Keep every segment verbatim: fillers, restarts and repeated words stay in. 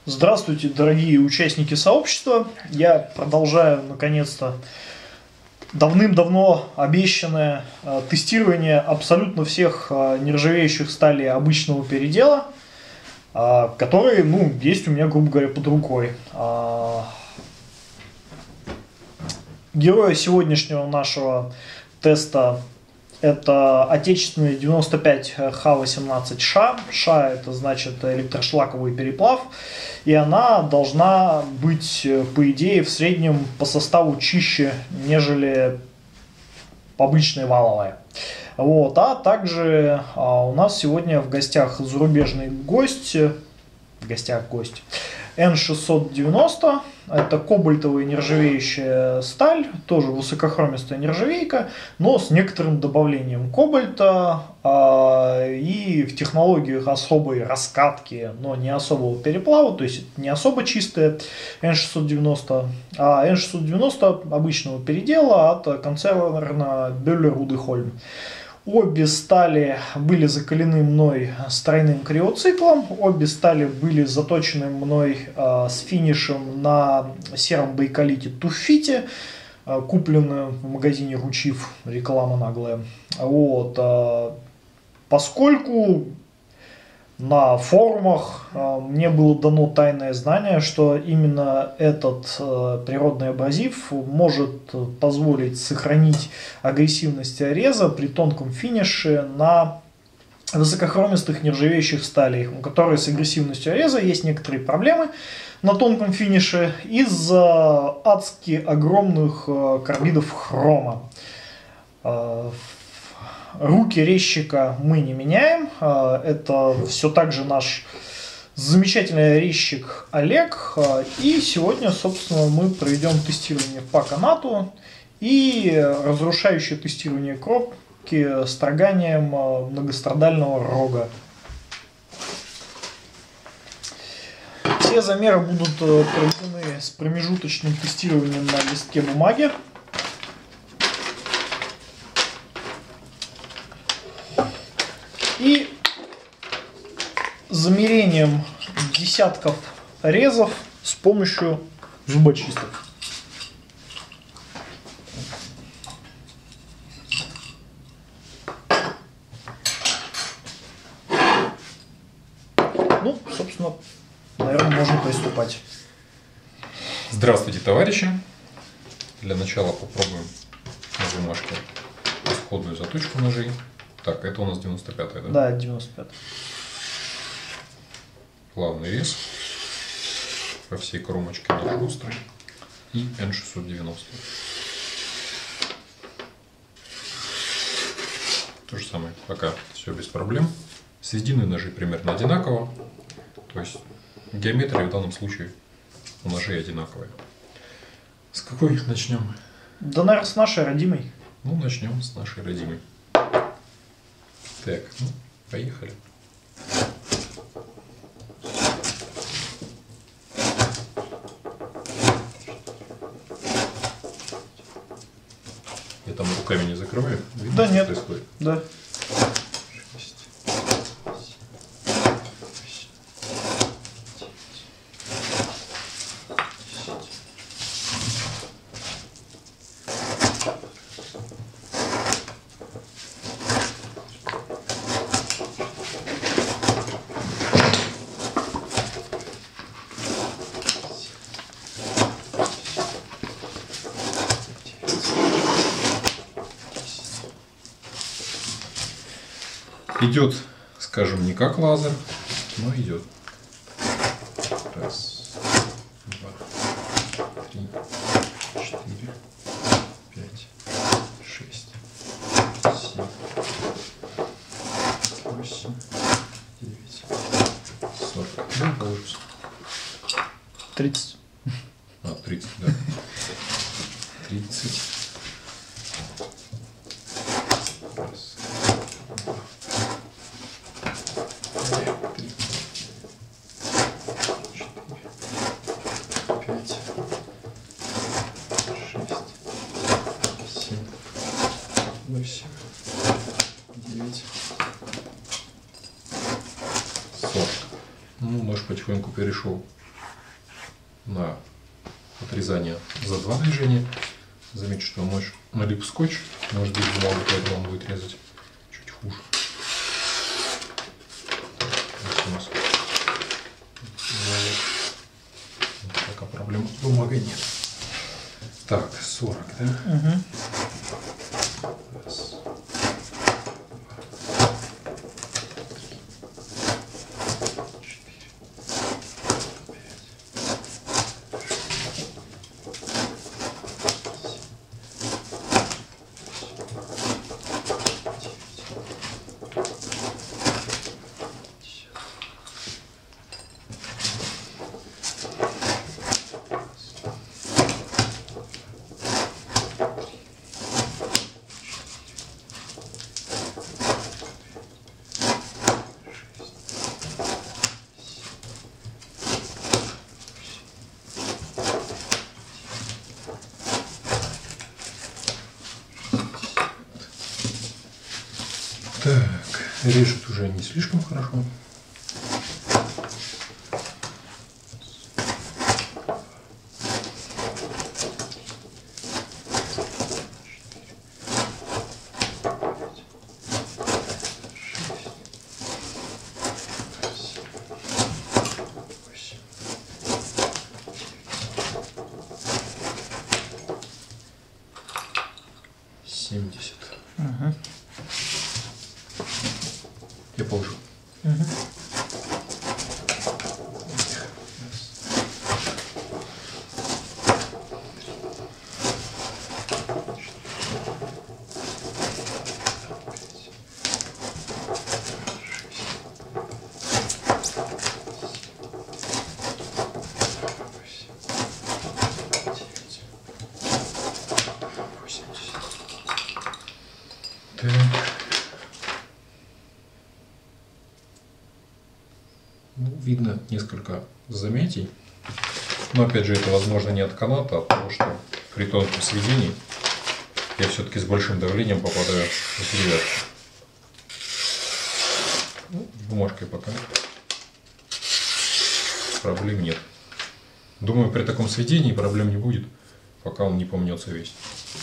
Здравствуйте, дорогие участники сообщества. Я продолжаю, наконец-то, давным-давно обещанное э, тестирование абсолютно всех э, нержавеющих сталей обычного передела, э, которые, ну, есть у меня, грубо говоря, под рукой. Э, героя сегодняшнего нашего теста — это отечественный девяносто пять ха восемнадцать ша. Ша — это значит электрошлаковый переплав. И она должна быть, по идее, в среднем по составу чище, нежели обычная валовая. Вот. А также а, у нас сегодня в гостях зарубежный гость. В гостях гость. эн шестьсот девяносто. Это кобальтовая нержавеющая сталь, тоже высокохромистая нержавейка, но с некоторым добавлением кобальта э, и в технологиях особой раскатки, но не особого переплава, то есть это не особо чистая эн шестьсот девяносто, а эн шестьсот девяносто обычного передела от концерна Бёллер-Удехольм. Обе стали были закалены мной с тройным криоциклом, обе стали были заточены мной э, с финишем на сером байкалите туффите, э, купленную в магазине Ручив, реклама наглая. Вот, э, поскольку на форумах э, мне было дано тайное знание, что именно этот э, природный абразив может позволить сохранить агрессивность реза при тонком финише на высокохромистых нержавеющих сталей, у которых с агрессивностью реза есть некоторые проблемы на тонком финише из-за адски огромных э, карбидов хрома. Э, Руки резчика мы не меняем. Это все так же наш замечательный резчик Олег. И сегодня, собственно, мы проведем тестирование по канату и разрушающее тестирование кромки строганием многострадального рога. Все замеры будут проведены с промежуточным тестированием на листке бумаги. И замерением десятков резов с помощью зубочисток. Ну, собственно, наверное, можно приступать. Здравствуйте, товарищи. Для начала попробуем на бумажке исходную заточку ножей. Так, это у нас девяносто пятая, да? Да, девяносто пятая. Плавный рез по всей кромочке нож острый. И эн шестьсот девяносто. То же самое, пока все без проблем. Сведены ножи примерно одинаково. То есть геометрия в данном случае у ножей одинаковая. С какой начнем? Да, наверное, с нашей родимой. Ну, начнем с нашей родимой. Так, ну, поехали. Я там руками не закрываю? Видно, да нет, происходит? Да. Идет, скажем, не как лазер, но идет. Раз, два, три, четыре, пять, шесть, семь, восемь, девять, сорок. Ну, положусь. тридцать. А, тридцать, да. тридцать. Раз. восемь, девять, сорок. Ну, нож потихоньку перешел на отрезание за два движения. Заметьте, что нож налип скотч, может быть бумагу, поэтому он будет резать чуть хуже. Здесь у нас пока проблем с бумагой нет. Так, сорок, да? Угу. Раз. Так, режет уже не слишком хорошо. семьдесят. Угу. Я положу. Угу. Так. Ну, видно несколько заметий. Но опять же, это возможно не от каната, а от того, что при тонком сведении я все-таки с большим давлением попадаю в деревяшку. Ну, с бумажкой пока проблем нет. Думаю, при таком сведении проблем не будет, пока он не помнется весь.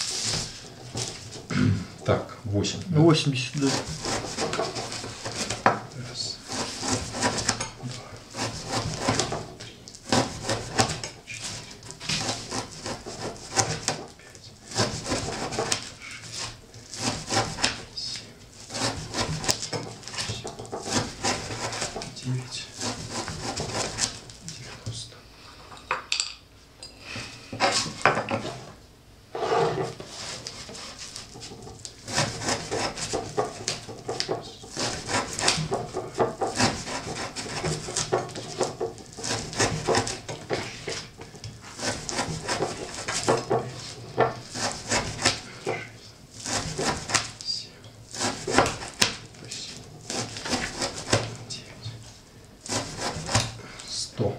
Так, восемь. Да? восемьдесят, да. Раз, два, три, четыре, пять, шесть, семь, восемь, девять, девяносто. сто.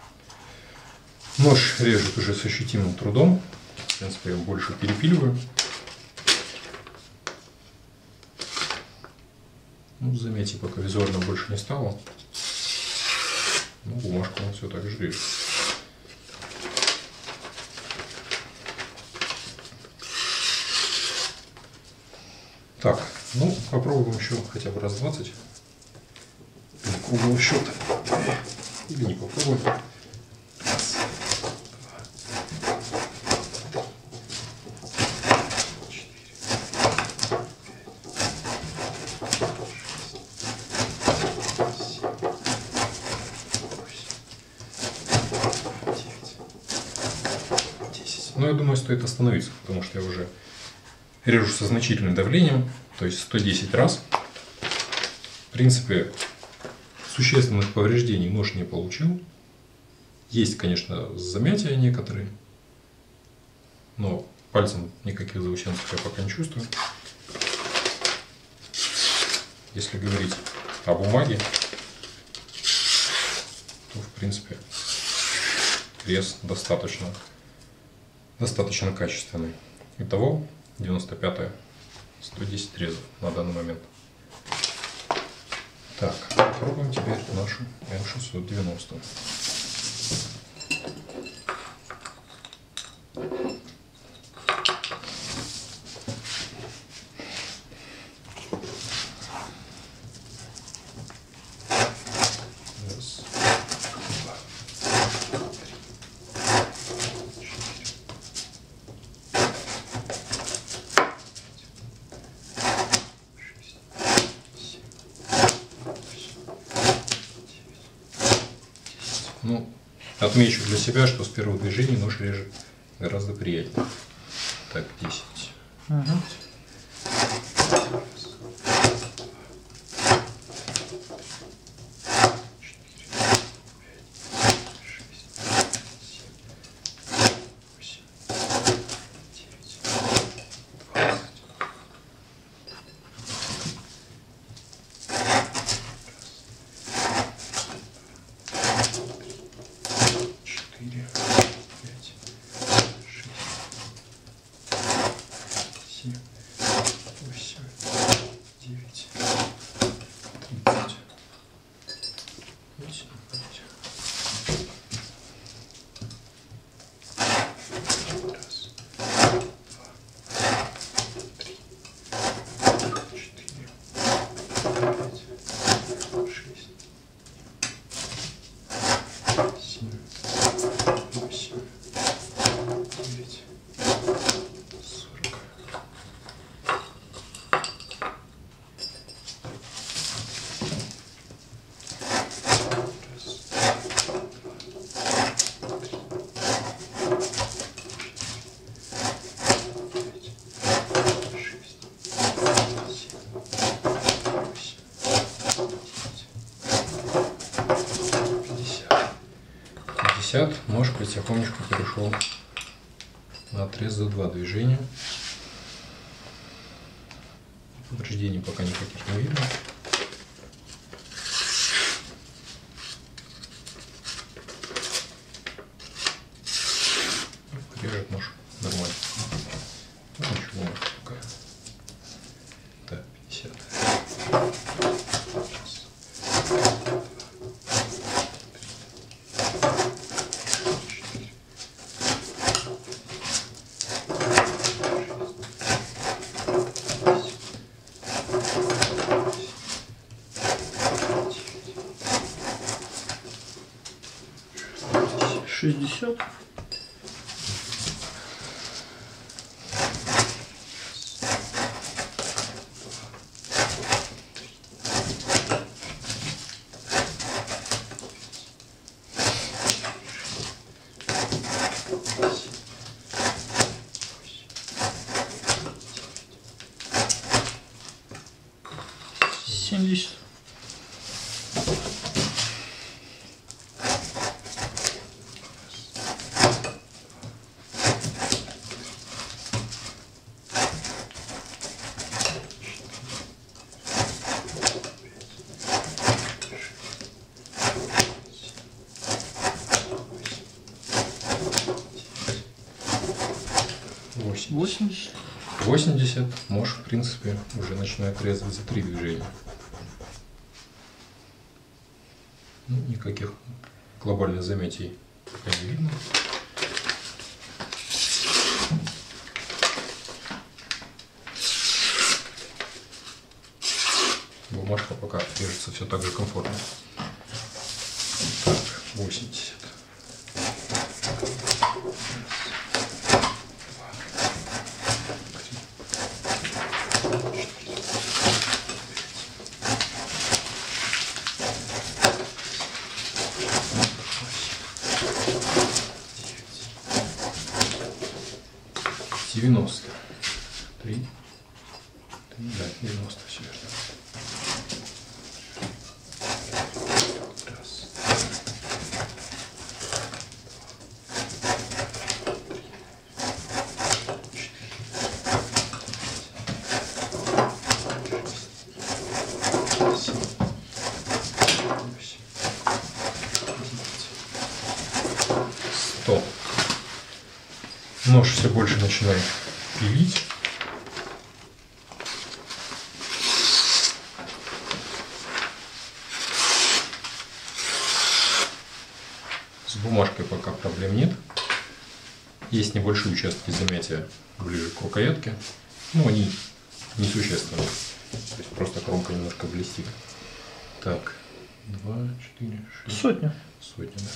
Нож режет уже с ощутимым трудом. В принципе, я больше перепиливаю. Ну, заметьте, пока визуально больше не стало. Ну, бумажку он все так же режет. Так, ну, попробуем еще хотя бы раз двадцать. Для круглого счета. Или не попробуем. Раз, два, три, четыре, пять, шесть, семь, восемь, девять, десять. Но я думаю, стоит остановиться, потому что я уже режу со значительным давлением, то есть сто десять раз. В принципе, существенных повреждений нож не получил. Есть, конечно, замятия некоторые, но пальцем никаких заусенцев я пока не чувствую. Если говорить о бумаге, то, в принципе, рез достаточно, достаточно качественный. Итого девяносто пятое, сто десять резов на данный момент. Так, попробуем теперь нашу эм шестьсот девяносто. Ну, отмечу для себя, что с первого движения нож режет гораздо приятнее. Так, десять. Угу. Нож потихонечку перешел на отрез за два движения. Повреждений пока никаких не видно. Режет нож нормально. Ну, ничего, пока. Так, пятьдесят. шестьдесят. семьдесят. восемьдесят. восемьдесят. Нож, в принципе, уже начинает резать за три движения. Ну, никаких глобальных заметий пока не видно. Бумажка пока режется все так же комфортно. Так, восемьдесят. девяносто. Три. Да, девяносто, все верно. Раз. сто. Нож все больше начинает пилить. С бумажкой пока проблем нет. Есть небольшие участки замятия ближе к рукоятке, но они несущественны. То есть просто кромка немножко блестит. Так, два, четыре, шесть. Сотня. Сотня, да.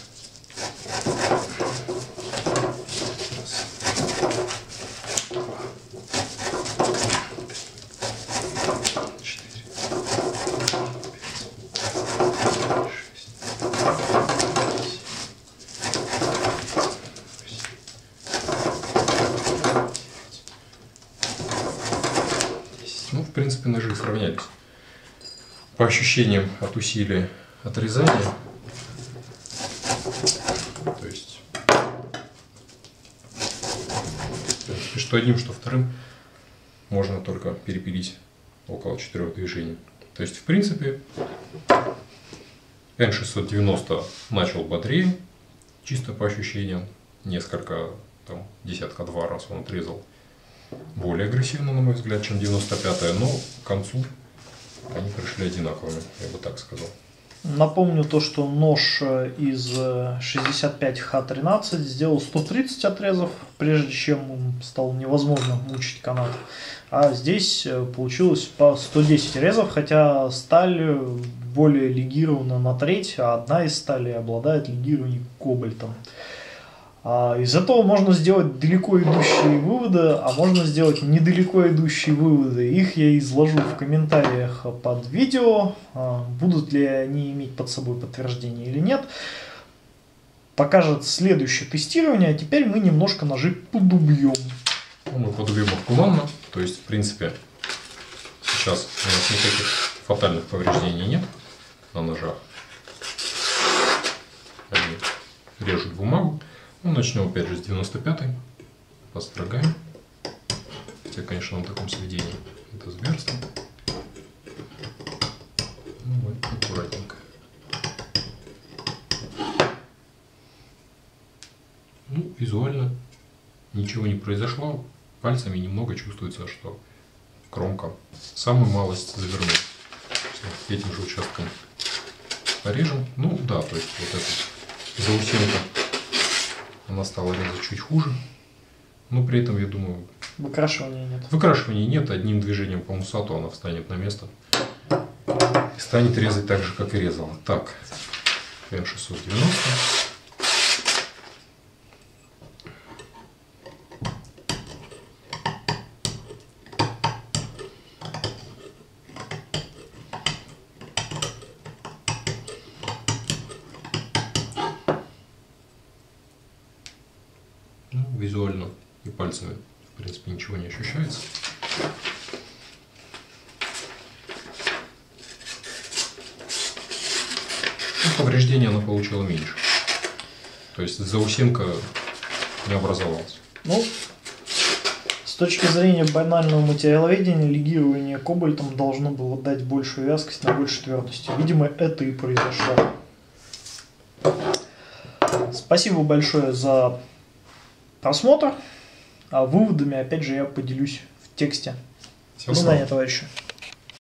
по ощущениям от усилия отрезания. То есть, что одним, что вторым можно только перепилить около четырех движений. То есть, в принципе, эн шестьсот девяносто начал бодрее, чисто по ощущениям. Несколько, там, десятка два раз он отрезал более агрессивно, на мой взгляд, чем девяносто пятая, но к концу они пришли одинаковыми, я бы так сказал. Напомню то, что нож из шестьдесят пять ха тринадцать сделал сто тридцать отрезов, прежде чем стало невозможно мучить канат. А здесь получилось по сто десять резов, хотя сталь более легирована на треть, а одна из сталей обладает легированием кобальтом. Из этого можно сделать далеко идущие выводы, а можно сделать недалеко идущие выводы. Их я изложу в комментариях под видео, будут ли они иметь под собой подтверждение или нет. Покажет следующее тестирование, а теперь мы немножко ножи подубьем. Ну, мы подубьем их плавно, то есть в принципе сейчас у нас никаких фатальных повреждений нет на ножах. Они режут бумагу. Ну, начнем опять же с девяносто пятой, построгаем, хотя, конечно, на таком сведении это зверство. Ну, вот, аккуратненько. Ну, визуально ничего не произошло, пальцами немного чувствуется, что кромка самую малость завернуть. Этим же участком порежем. Ну да, то есть вот эта заусенка, она стала резать чуть хуже, но при этом, я думаю, выкрашивания нет. Выкрашивания нет, одним движением по мусату она встанет на место и станет резать так же, как и резала. Так, эн шестьсот девяносто. Визуально и пальцами, в принципе, ничего не ощущается. Ну, повреждения она получила меньше. То есть заусенка не образовалась. Ну, с точки зрения банального материаловедения, легирование кобальтом должно было дать большую вязкость на большей твердости. Видимо, это и произошло. Спасибо большое за просмотр, а выводами, опять же, я поделюсь в тексте. До свидания, товарищи.